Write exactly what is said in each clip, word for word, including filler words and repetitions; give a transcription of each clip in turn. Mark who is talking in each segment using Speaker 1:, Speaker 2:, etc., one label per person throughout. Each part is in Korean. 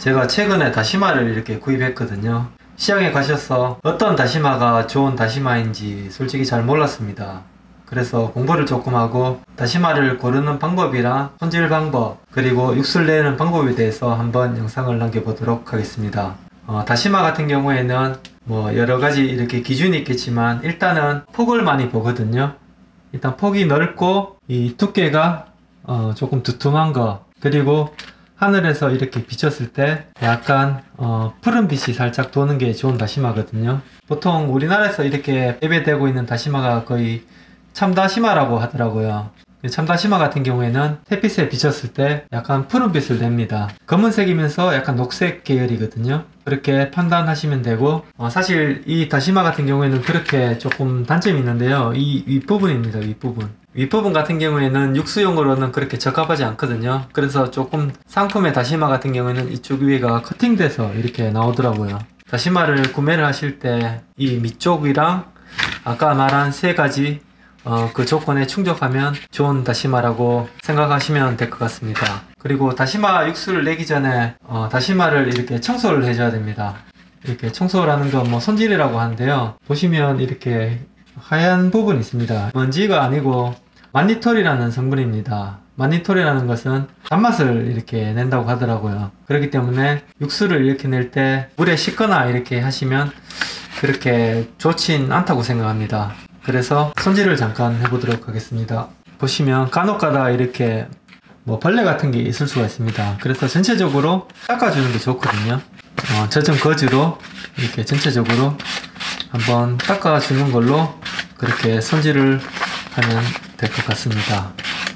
Speaker 1: 제가 최근에 다시마를 이렇게 구입했거든요. 시장에 가셔서 어떤 다시마가 좋은 다시마인지 솔직히 잘 몰랐습니다. 그래서 공부를 조금 하고 다시마를 고르는 방법이랑 손질 방법, 그리고 육수를 내는 방법에 대해서 한번 영상을 남겨보도록 하겠습니다. 어, 다시마 같은 경우에는 뭐 여러가지 이렇게 기준이 있겠지만 일단은 폭을 많이 보거든요. 일단 폭이 넓고 이 두께가 어, 조금 두툼한 거, 그리고 하늘에서 이렇게 비쳤을 때 약간 어, 푸른 빛이 살짝 도는 게 좋은 다시마거든요. 보통 우리나라에서 이렇게 재배되고 있는 다시마가 거의 참다시마라고 하더라고요. 참다시마 같은 경우에는 햇빛에 비쳤을 때 약간 푸른빛을 냅니다. 검은색이면서 약간 녹색 계열이거든요. 그렇게 판단하시면 되고, 어, 사실 이 다시마 같은 경우에는 그렇게 조금 단점이 있는데요. 이 윗부분입니다. 윗부분. 윗부분 같은 경우에는 육수용으로는 그렇게 적합하지 않거든요. 그래서 조금 상품의 다시마 같은 경우에는 이쪽 위가 커팅돼서 이렇게 나오더라고요. 다시마를 구매를 하실 때 이 밑쪽이랑 아까 말한 세 가지 어, 그 조건에 충족하면 좋은 다시마라고 생각하시면 될 것 같습니다. 그리고 다시마 육수를 내기 전에 어, 다시마를 이렇게 청소를 해줘야 됩니다. 이렇게 청소를 하는 건 뭐 손질이라고 하는데요. 보시면 이렇게 하얀 부분이 있습니다. 먼지가 아니고 만니톨이라는 성분입니다. 만니톨이라는 것은 단맛을 이렇게 낸다고 하더라고요. 그렇기 때문에 육수를 이렇게 낼 때 물에 씻거나 이렇게 하시면 그렇게 좋진 않다고 생각합니다. 그래서 손질을 잠깐 해보도록 하겠습니다. 보시면 간혹가다 이렇게 뭐 벌레 같은 게 있을 수가 있습니다. 그래서 전체적으로 닦아주는 게 좋거든요. 어, 젖은 거즈로 이렇게 전체적으로 한번 닦아주는 걸로 그렇게 손질을 하면 될 것 같습니다.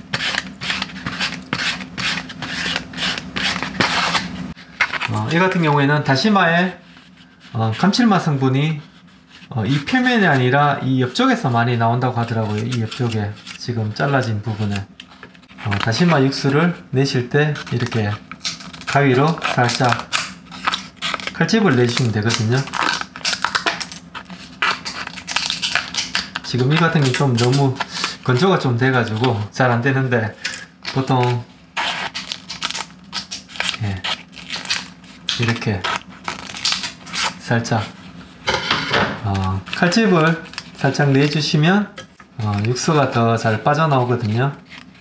Speaker 1: 어, 이 같은 경우에는 다시마의 어, 감칠맛 성분이 어, 이 표면이 아니라 이 옆쪽에서 많이 나온다고 하더라고요. 이 옆쪽에 지금 잘라진 부분에 어, 다시마 육수를 내실 때 이렇게 가위로 살짝 칼집을 내주시면 되거든요. 지금 이 같은 게 좀 너무 건조가 좀 돼가지고 잘 안 되는데, 보통 예, 이렇게 살짝 어, 칼집을 살짝 내주시면 어, 육수가 더 잘 빠져나오거든요.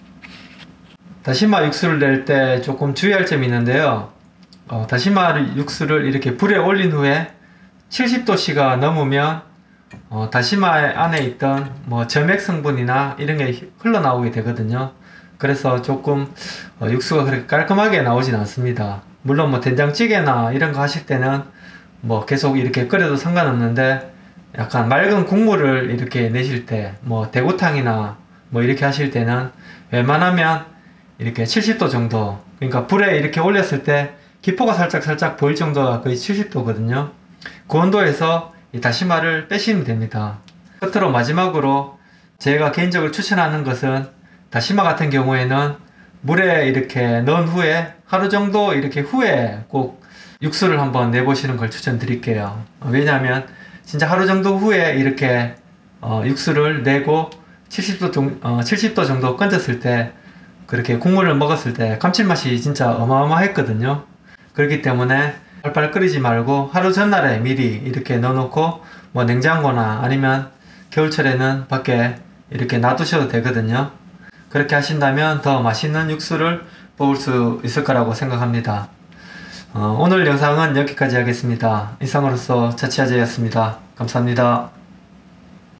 Speaker 1: 다시마 육수를 낼 때 조금 주의할 점이 있는데요. 어, 다시마 육수를 이렇게 불에 올린 후에 칠십 도씨가 넘으면 어, 다시마 안에 있던 뭐 점액 성분이나 이런 게 흘러나오게 되거든요. 그래서 조금 어, 육수가 그렇게 깔끔하게 나오진 않습니다. 물론 뭐 된장찌개나 이런 거 하실 때는 뭐 계속 이렇게 끓여도 상관없는데, 약간 맑은 국물을 이렇게 내실 때, 뭐 대구탕이나 뭐 이렇게 하실 때는 웬만하면 이렇게 칠십 도 정도, 그러니까 불에 이렇게 올렸을 때 기포가 살짝 살짝 보일 정도가 거의 칠십 도거든요. 그 온도에서 이 다시마를 빼시면 됩니다. 끝으로 마지막으로 제가 개인적으로 추천하는 것은, 다시마 같은 경우에는 물에 이렇게 넣은 후에 하루 정도 이렇게 후에 꼭 육수를 한번 내보시는 걸 추천드릴게요. 왜냐하면 진짜 하루 정도 후에 이렇게 어, 육수를 내고 칠십 도, 정, 어, 칠십 도 정도 건졌을 때, 그렇게 국물을 먹었을 때 감칠맛이 진짜 어마어마했거든요. 그렇기 때문에 팔팔 끓이지 말고 하루 전날에 미리 이렇게 넣어놓고 뭐 냉장고나 아니면 겨울철에는 밖에 이렇게 놔두셔도 되거든요. 그렇게 하신다면 더 맛있는 육수를 먹을 수 있을 거라고 생각합니다. 어, 오늘 영상은 여기까지 하겠습니다. 이상으로서 자취아재였습니다. 감사합니다.